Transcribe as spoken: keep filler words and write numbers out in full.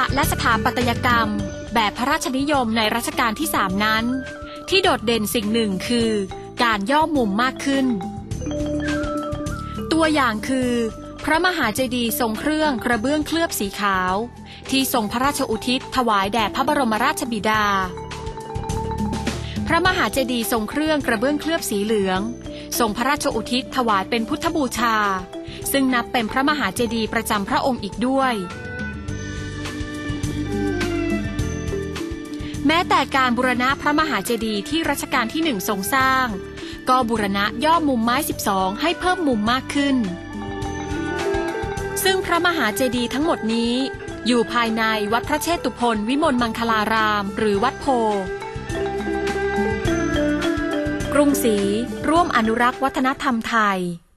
และสถาปัตยกรรมแบบพระราชนิยมในรัชกาลที่สามนั้นที่โดดเด่นสิ่งหนึ่งคือการย่อมุมมากขึ้นตัวอย่างคือพระมหาเจดีย์ทรงเครื่องกระเบื้องเคลือบสีขาวที่ทรงพระราชอุทิศถวายแด่พระบรมราชบิดาพระมหาเจดีย์ทรงเครื่องกระเบื้องเคลือบสีเหลืองทรงพระราชอุทิศถวายเป็นพุทธบูชาซึ่งนับเป็นพระมหาเจดีย์ประจำพระองค์อีกด้วยแม้แต่การบูรณะพระมหาเจดีย์ที่รัชกาลที่หนึ่งทรงสร้างก็บูรณะย่อมุมไม้สิบสองให้เพิ่มมุมมากขึ้นซึ่งพระมหาเจดีย์ทั้งหมดนี้อยู่ภายในวัดพระเชตุพนวิมลมังคลารามหรือวัดโพกรุงศรีร่วมอนุรักษ์วัฒนธรรมไทย